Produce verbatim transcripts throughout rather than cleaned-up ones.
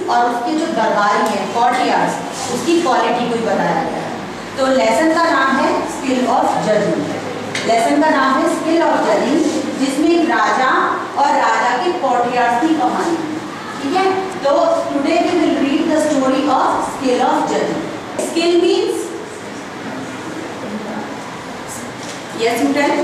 और उसके जो दरबारी हैं कॉर्टियर्स, उसकी क्वालिटी को ही बताया गया है। तो लेसन का नाम है स्किल ऑफ जजिंग। लेसन का नाम है स्किल ऑफ जजिंग, जिसमें एक राजा और राजा के कॉर्टियर्स की कहानी है। ठीक है, तो today we will read the story of skill of judging. Skill means yes you tell.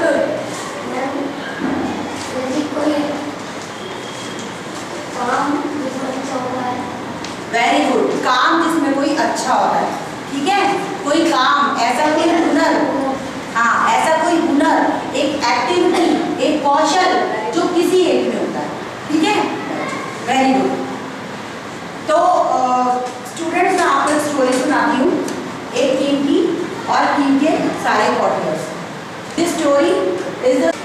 Very good, काम जिसमें कोई अच्छा होता है। ठीक है, कोई काम, ऐसा कोई हुनर, हाँ ऐसा कोई हुनर, एक एक्टिविटी, एक कौशल जो किसी एक में होता है। ठीक है, वेरी गुड। तो स्टूडेंट्स मैं आपको स्टोरी सुनाती हूँ एक किंग की और किंग के सारे courtiers. This story is the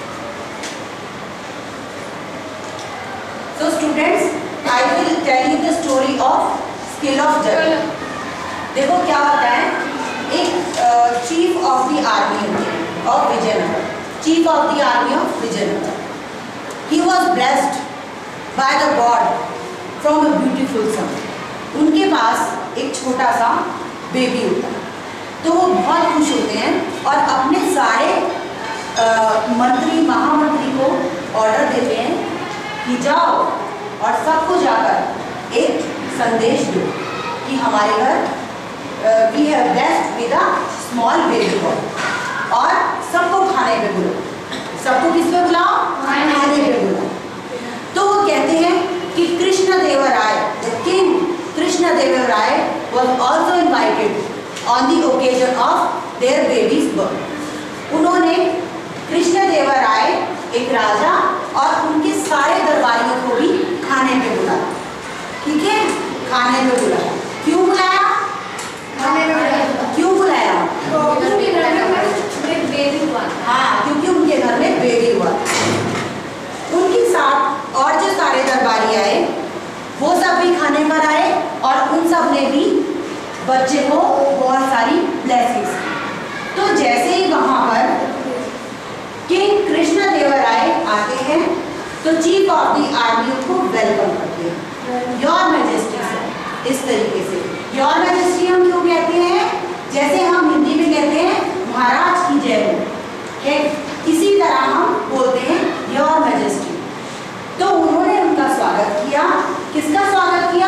so students I will tell you the story of skill of judging. देखो क्या होता है, एक chief of the army of Vijayanagar, chief of the army of Vijayanagar, he was blessed by the god from a beautiful son. उनके पास एक छोटा सा बेबी होता है, तो वो बहुत खुश होते हैं और अपने सारे आ, मंत्री महामंत्री को ऑर्डर देते हैं कि जाओ और सबको जाकर एक संदेश दो कि हमारे घर we have blessed with a small baby boy, और सबको खाने पे बुलाओ। सबको किस पे बुलाओ? खाने पे बुलाओ। तो वो कहते हैं कि Krishnadevaraya, the king Krishnadevaraya was also invited on the occasion of their baby's birth। उन्होंने कृष्णदेवराय, एक राजा और उनके सारे दरबारियों को भी खाने पे बुलाया। ठीक है, खाने पे बुलाया। क्यों बुलाया? खाने पे बुलाया। क्यों बुलाया? क्योंकि घर में बेबी हुआ। हाँ, क्योंकि उनके घर में बेबी हुआ। उनके साथ और जो सारे दरबारी आए वो सब भी खाने पर आए और उन सब ने भी बच्चे को बहुत सारी ब्लेसिंग्स। तो जैसे ही वहां पर किंग कृष्णदेवराय आते हैं तो चीफ ऑफ द आर्मी को वेलकम करते हैं, योर मैजेस्टी। इस तरीके से योर मैजेस्टी हम क्यों कहते हैं? जैसे हम हिंदी में कहते हैं महाराज की जय हो, इसी तरह हम बोलते हैं योर मैजेस्टी। तो उन्होंने उनका स्वागत किया। किसका स्वागत किया?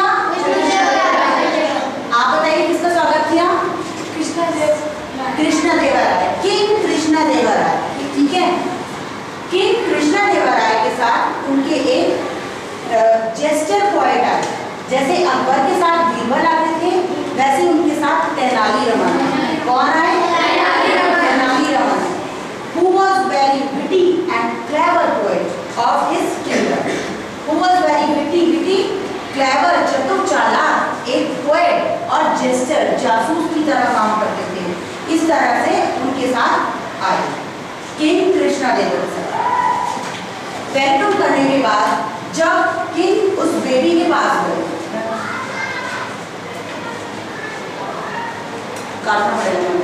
आप बताइए किसका स्वागत किया? कृष्णदेवराय, किंग कृष्णदेवराय। ठीक है, किंग कृष्णदेवराय के साथ उनके एक जेस्टर पोएट आए। जैसे अकबर के साथ बीरबल आते थे, वैसे उनके साथ तेनालीरामन। कौन आए? Tenali Raman, who was very witty and clever poet of his kingdom. Who was very witty, witty, clever, चतुर चालाक एक पोएट और जेस्टर, जासूस की तरह काम करते थे। इस तरह से उनके साथ आए किंग कृष्णदेवराय। वेलकम करने के बाद जब किंग उस बेबी के पास गए, काटना पड़ेगा।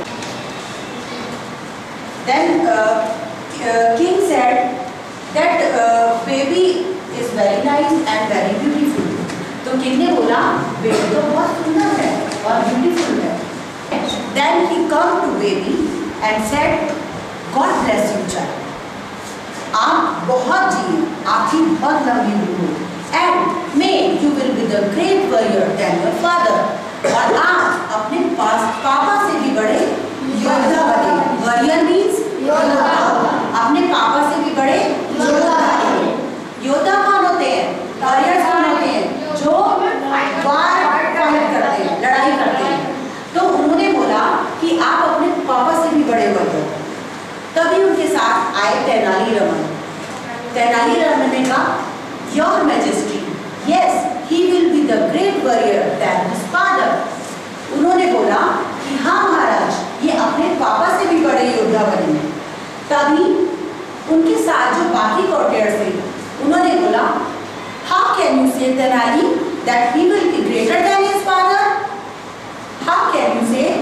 Then uh, uh, king said that uh, baby is very nice and very beautiful। तो किंग ने बोला बेबी तो बहुत सुंदर है और ब्यूटीफुल है। Then he come to baby and said, God bless you child। आप बहुत जिए, आपकी बहुत लंबी उम्र हो, and may you will be the great warrior than your father। और आप अपने पास पापा से भी बड़े योद्धा बने। वॉरियर मीन्स योद्धा, अपने पापा से भी बड़े योद्धा बने। योद्धा कौन होते हैं? वॉरियर्स कौन होते हैं? जो वार फाइट करते हैं, लड़ाई करते हैं। तो उन्होंने बोला कि आप अपने पापा से भी बड़े हुए। तभी उनके साथ आए तेनालीरामन। तेनालीरामन ने कहा, your majesty, yes he will be the great warrior than his father. उन्होंने बोला कि हाँ महाराज, ये अपने पापा से भी बड़े योद्धा बने। तभी उनके साथ जो बाकी कॉर्टियर्स थे उन्होंने बोला, how can you say Tenali that he will be greater than his father? How can you say?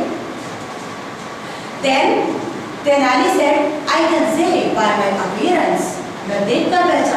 Then Tenali said, I can say by my appearance, मैं देखकर